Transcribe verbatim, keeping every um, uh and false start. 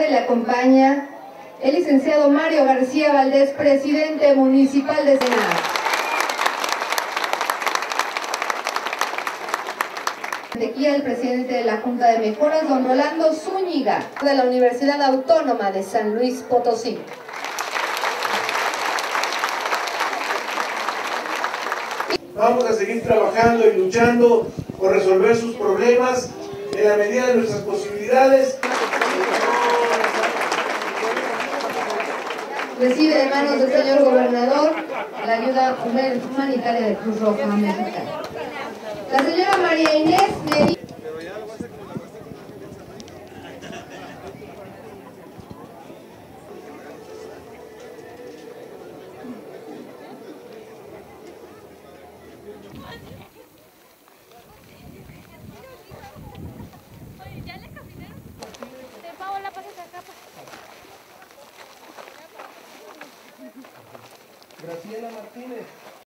tarde le acompaña el licenciado Mario García Valdés, presidente municipal de Senado. Aquí el presidente de la Junta de Mejoras, don Rolando Zúñiga, de la Universidad Autónoma de San Luis Potosí. Vamos a seguir trabajando y luchando por resolver sus problemas en la medida de nuestras posibilidades. Recibe de manos del señor gobernador la ayuda humanitaria de Cruz Roja Mexicana. La señora María Inés Medina. Graciela Martínez.